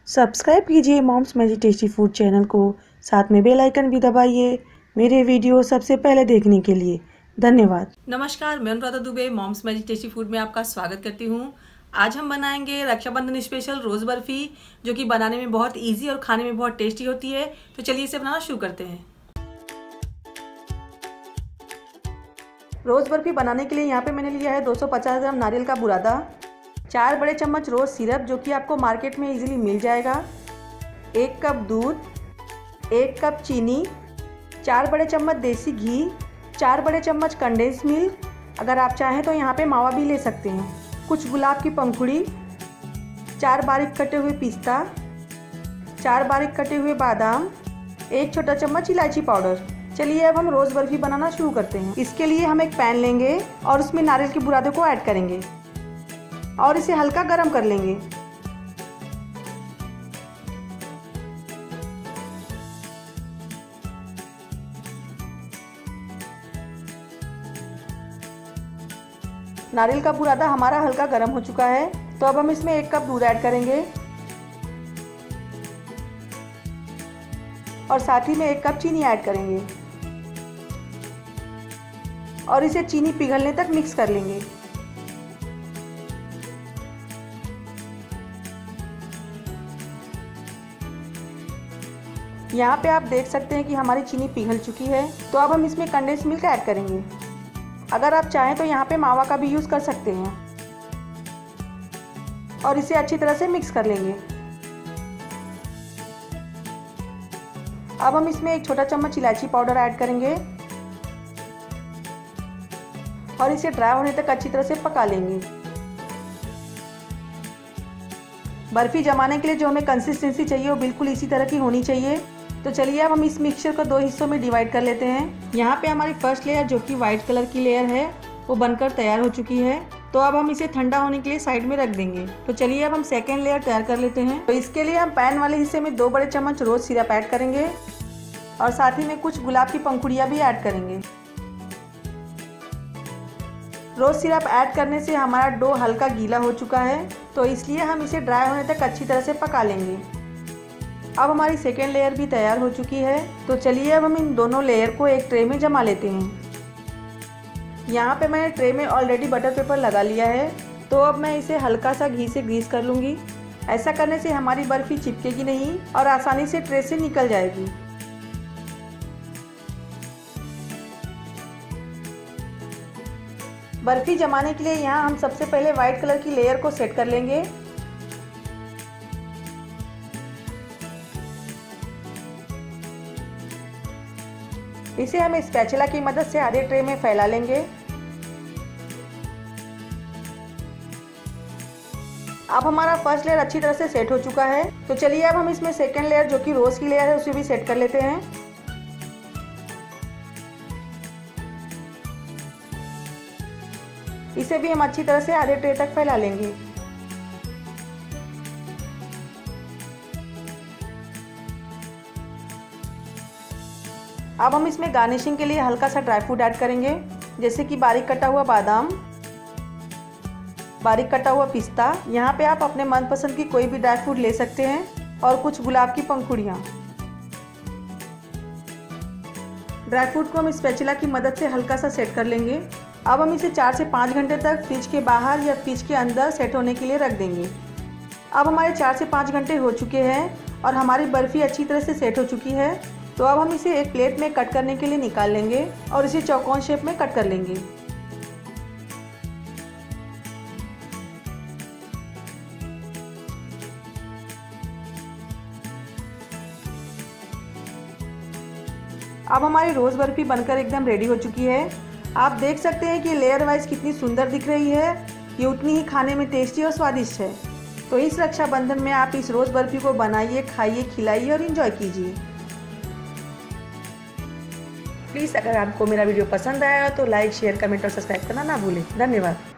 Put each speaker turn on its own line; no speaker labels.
Subscribe कीजिए moms magic tasty food channel को, साथ में बेल आइकन भी दबाइए मेरे वीडियो सबसे पहले देखने के लिए। धन्यवाद।
नमस्कार, मैं Anuradha Dubey moms magic tasty food में आपका स्वागत करती हूँ। आज हम बनाएंगे रक्षाबंधन स्पेशल रोज़ बर्फ़ी, जो कि बनाने में बहुत इजी और खाने में बहुत टेस्टी होती है। तो चलिए इसे बनाना शुरू करते हैं। रोज़ बर्फ़ी बनाने के लिए यहाँ पे मैंने लिया है 250 ग्राम नारियल का बुरादा, 4 बड़े चम्मच रोज़ सिरप जो कि आपको मार्केट में इजीली मिल जाएगा, 1 कप दूध, 1 कप चीनी, 4 बड़े चम्मच देसी घी, 4 बड़े चम्मच कंडेंस मिल्क, अगर आप चाहें तो यहाँ पे मावा भी ले सकते हैं, कुछ गुलाब की पंखुड़ी, 4 बारीक कटे हुए पिस्ता, 4 बारीक कटे हुए बादाम, 1 छोटा चम्मच इलायची पाउडर। चलिए अब हम रोज़ बर्फ़ी बनाना शुरू करते हैं। इसके लिए हम एक पैन लेंगे और उसमें नारियल के बुरादे को ऐड करेंगे और इसे हल्का गर्म कर लेंगे। नारियल का बुरादा हमारा हल्का गर्म हो चुका है, तो अब हम इसमें 1 कप दूध ऐड करेंगे और साथ ही में 1 कप चीनी ऐड करेंगे और इसे चीनी पिघलने तक मिक्स कर लेंगे। यहाँ पे आप देख सकते हैं कि हमारी चीनी पिघल चुकी है, तो अब हम इसमें कंडेंस मिल्क ऐड करेंगे। अगर आप चाहें तो यहाँ पे मावा का भी यूज़ कर सकते हैं और इसे अच्छी तरह से मिक्स कर लेंगे। अब हम इसमें 1 छोटा चम्मच इलायची पाउडर ऐड करेंगे और इसे ड्राई होने तक अच्छी तरह से पका लेंगे। बर्फ़ी जमाने के लिए जो हमें कंसिस्टेंसी चाहिए वो बिल्कुल इसी तरह की होनी चाहिए। तो चलिए अब हम इस मिक्सचर को 2 हिस्सों में डिवाइड कर लेते हैं। यहाँ पे हमारी फर्स्ट लेयर जो कि वाइट कलर की लेयर है वो बनकर तैयार हो चुकी है, तो अब हम इसे ठंडा होने के लिए साइड में रख देंगे। तो चलिए अब हम सेकेंड लेयर तैयार कर लेते हैं। तो इसके लिए हम पैन वाले हिस्से में 2 बड़े चम्मच रोज़ सिरप ऐड करेंगे और साथ ही में कुछ गुलाब की पंखुड़ियाँ भी ऐड करेंगे। रोज़ सिरप ऐड करने से हमारा डो हल्का गीला हो चुका है, तो इसलिए हम इसे ड्राई होने तक अच्छी तरह से पका लेंगे। अब हमारी सेकेंड लेयर भी तैयार हो चुकी है, तो चलिए अब हम इन दोनों लेयर को एक ट्रे में जमा लेते हैं। यहाँ पे मैंने ट्रे में ऑलरेडी बटर पेपर लगा लिया है, तो अब मैं इसे हल्का सा घी से ग्रीस कर लूँगी। ऐसा करने से हमारी बर्फ़ी चिपकेगी नहीं और आसानी से ट्रे से निकल जाएगी। बर्फ़ी जमाने के लिए यहाँ हम सबसे पहले वाइट कलर की लेयर को सेट कर लेंगे। इसे हम स्पैचुला की मदद से आधे ट्रे में फैला लेंगे। अब हमारा फर्स्ट लेयर अच्छी तरह से सेट हो चुका है, तो चलिए अब हम इसमें सेकेंड लेयर जो कि रोज़ की लेयर है उसे भी सेट कर लेते हैं। इसे भी हम अच्छी तरह से आधे ट्रे तक फैला लेंगे। अब हम इसमें गार्निशिंग के लिए हल्का सा ड्राई फ्रूट ऐड करेंगे, जैसे कि बारीक कटा हुआ बादाम, बारीक कटा हुआ पिस्ता। यहाँ पे आप अपने मनपसंद की कोई भी ड्राई फ्रूट ले सकते हैं और कुछ गुलाब की पंखुड़ियाँ। ड्राई फ्रूट को हम स्पैचुला की मदद से हल्का सा सेट कर लेंगे। अब हम इसे 4 से 5 घंटे तक फ्रिज के बाहर या फ्रिज के अंदर सेट होने के लिए रख देंगे। अब हमारे 4 से 5 घंटे हो चुके हैं और हमारी बर्फ़ी अच्छी तरह से सेट हो चुकी है, तो अब हम इसे एक प्लेट में कट करने के लिए निकाल लेंगे और इसे चौकोन शेप में कट कर लेंगे। अब हमारी रोज़ बर्फ़ी बनकर एकदम रेडी हो चुकी है। आप देख सकते हैं कि लेयर वाइज कितनी सुंदर दिख रही है। ये उतनी ही खाने में टेस्टी और स्वादिष्ट है। तो इस रक्षाबंधन में आप इस रोज़ बर्फ़ी को बनाइए, खाइए, खिलाइए और एंजॉय कीजिए। प्लीज़ अगर आपको मेरा वीडियो पसंद आया तो लाइक, शेयर, कमेंट और सब्सक्राइब करना ना भूलें। धन्यवाद।